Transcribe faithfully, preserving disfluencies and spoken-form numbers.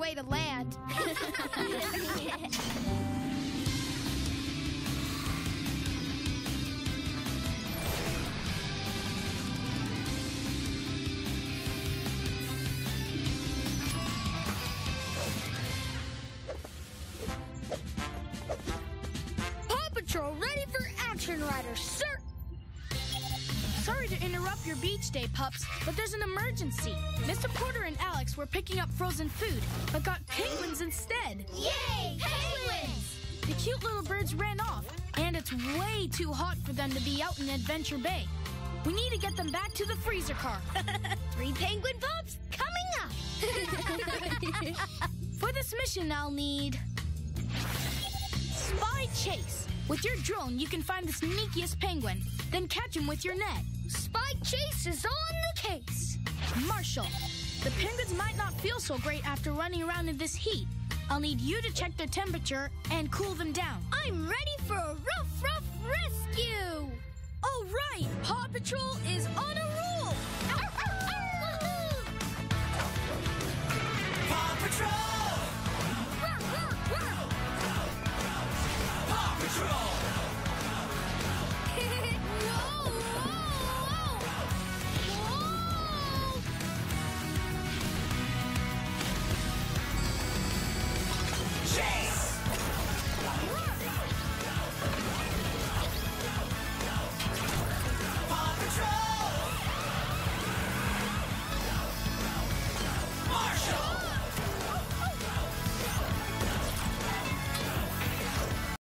way to land. Paw Patrol ready for action, Riders, sir! Sorry to interrupt your beach day, pups, but there's an emergency. Mister Porter and Alex were picking up frozen food, but got penguins instead. Yay! Penguins! The cute little birds ran off, and it's way too hot for them to be out in Adventure Bay. We need to get them back to the freezer car. Three penguin pups coming up! For this mission, I'll need Spy Chase. With your drone, you can find the sneakiest penguin, then catch him with your net. Spy Chase is on the case. Marshall. The penguins might not feel so great after running around in this heat. I'll need you to check their temperature and cool them down. I'm ready for a rough, rough rescue. All right, Paw Patrol is on a roll. Ow, ow, ow. Paw Patrol!